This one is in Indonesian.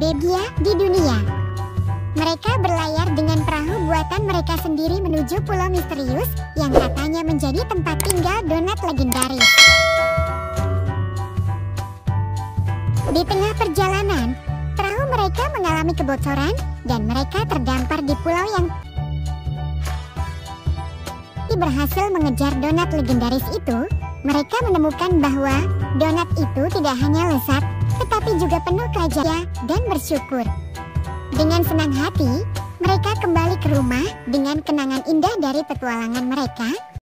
Norvegia di dunia. Mereka berlayar dengan perahu buatan mereka sendiri menuju pulau misterius yang katanya menjadi tempat tinggal donat legendaris. Di tengah perjalanan, perahu mereka mengalami kebocoran dan mereka terdampar di pulau yang berhasil mengejar donat legendaris itu. Mereka menemukan bahwa donat itu tidak hanya lezat, tetapi juga penuh kerajaan dan bersyukur. Dengan senang hati, mereka kembali ke rumah dengan kenangan indah dari petualangan mereka.